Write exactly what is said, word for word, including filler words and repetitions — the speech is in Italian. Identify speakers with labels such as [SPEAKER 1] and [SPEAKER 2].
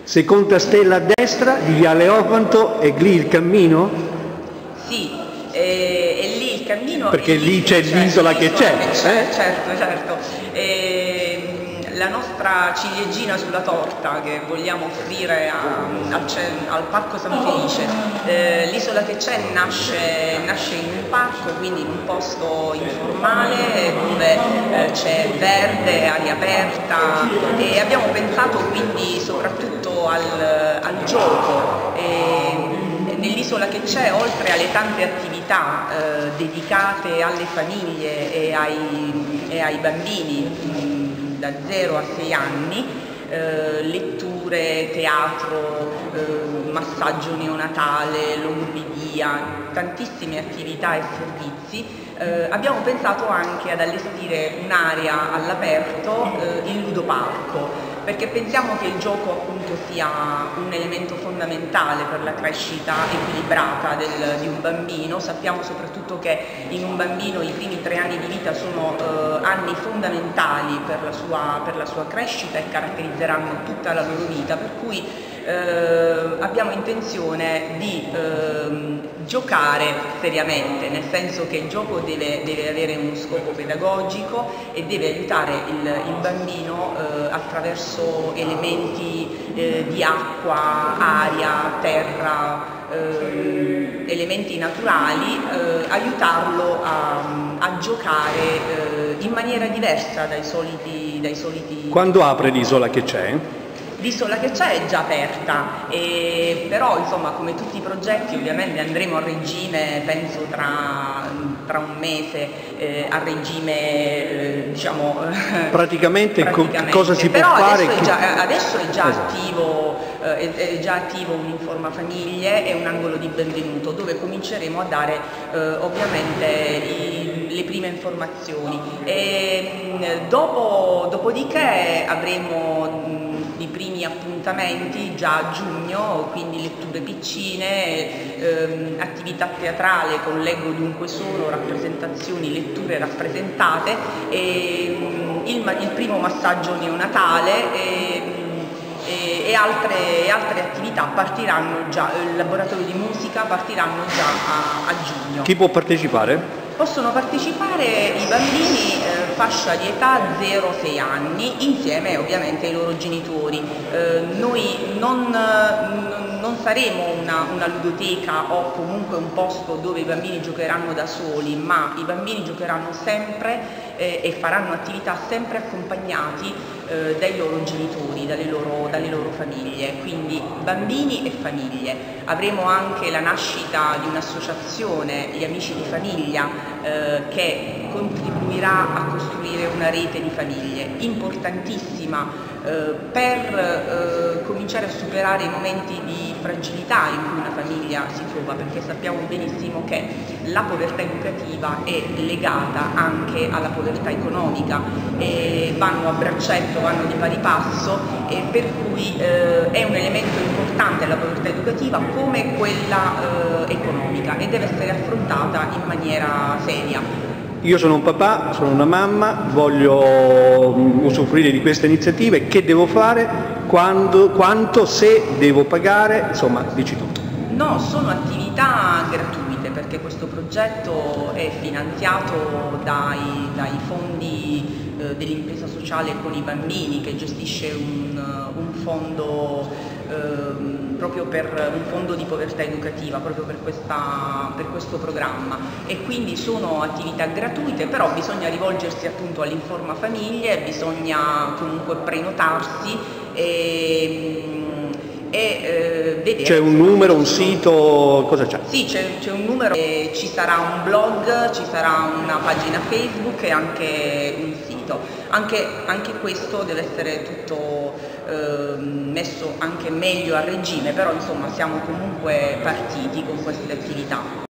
[SPEAKER 1] Seconda stella a destra di Viale Ofanto, è lì il cammino?
[SPEAKER 2] Sì, e, e lì il cammino...
[SPEAKER 1] Perché lì c'è l'isola che c'è.
[SPEAKER 2] Eh? Certo, certo. E, la nostra ciliegina sulla torta che vogliamo offrire a, a, al Parco San Felice. Eh, l'isola che c'è nasce, nasce in un parco, quindi in un posto informale dove eh, c'è verde, aria aperta, e abbiamo pensato quindi soprattutto al, al gioco. E, nell'isola che c'è, oltre alle tante attività eh, dedicate alle famiglie e ai, e ai bambini mh, da zero a sei anni, eh, letture, teatro, eh, massaggio neonatale, logopedi, tantissime attività e servizi, eh, abbiamo pensato anche ad allestire un'area all'aperto, eh, il ludoparco, perché pensiamo che il gioco appunto sia un elemento fondamentale per la crescita equilibrata del, di un bambino. Sappiamo soprattutto che in un bambino i primi tre anni di vita sono eh, anni fondamentali per la, sua, per la sua crescita e caratterizzeranno tutta la loro vita, per cui eh, abbiamo intenzione di eh, giocare seriamente, nel senso che il gioco deve, deve avere uno scopo pedagogico e deve aiutare il, il bambino eh, attraverso elementi eh, di acqua, aria, terra, eh, elementi naturali, eh, aiutarlo a, a giocare eh, in maniera diversa dai soliti, dai soliti...
[SPEAKER 1] Quando apre l'isola che c'è?
[SPEAKER 2] L'isola che c'è è già aperta, e però insomma come tutti i progetti ovviamente andremo a regime, penso tra, tra un mese, eh, a regime eh, diciamo
[SPEAKER 1] praticamente,
[SPEAKER 2] praticamente.
[SPEAKER 1] cosa si
[SPEAKER 2] però
[SPEAKER 1] può fare?
[SPEAKER 2] Adesso è già, adesso è già
[SPEAKER 1] esatto.
[SPEAKER 2] attivo, eh, è già attivo un Informa Famiglie e un angolo di benvenuto dove cominceremo a dare eh, ovviamente i, le prime informazioni e mh, dopo, dopodiché avremo i primi appuntamenti già a giugno, quindi letture piccine, ehm, attività teatrale con Leggo Dunque Sono, rappresentazioni, letture rappresentate, e, um, il, il primo massaggio neonatale e, e, e, altre, e altre attività partiranno già, il laboratorio di musica partiranno già a, a giugno.
[SPEAKER 1] Chi può partecipare?
[SPEAKER 2] Possono partecipare i bambini eh, fascia di età zero sei anni insieme ovviamente ai loro genitori. Eh, noi non, non saremo una, una ludoteca o comunque un posto dove i bambini giocheranno da soli, ma i bambini giocheranno sempre eh, e faranno attività sempre accompagnati eh, dai loro genitori, dalle loro, dalle loro famiglie, quindi bambini e famiglie. Avremo anche la nascita di un'associazione, gli Amici di Famiglia, Eh, che contribuirà a costruire una rete di famiglie importantissima eh, per eh, cominciare a superare i momenti di fragilità in cui una famiglia si trova, perché sappiamo benissimo che la povertà educativa è legata anche alla povertà economica e vanno a braccetto, vanno di pari passo, e per cui eh, è un elemento importante la povertà educativa come quella eh, economica, e deve essere affrontata in maniera seria.
[SPEAKER 1] Io sono un papà, sono una mamma, voglio usufruire di queste iniziative, che devo fare, quando, quanto, se devo pagare, insomma, dici tutto.
[SPEAKER 2] No, sono attività gratuite perché questo progetto è finanziato dai, dai fondi eh, dell'impresa sociale con i bambini, che gestisce un, un fondo eh, proprio per un fondo di povertà educativa, proprio per, questa, per questo programma, e quindi sono attività gratuite, però bisogna rivolgersi appunto all'Informa Famiglie, bisogna comunque prenotarsi e e eh, vedere.
[SPEAKER 1] C'è un numero, un sito, cosa c'è?
[SPEAKER 2] Sì, c'è un numero, e ci sarà un blog, ci sarà una pagina Facebook e anche un sito. Anche, anche questo deve essere tutto eh, messo anche meglio a regime, però insomma siamo comunque partiti con queste attività.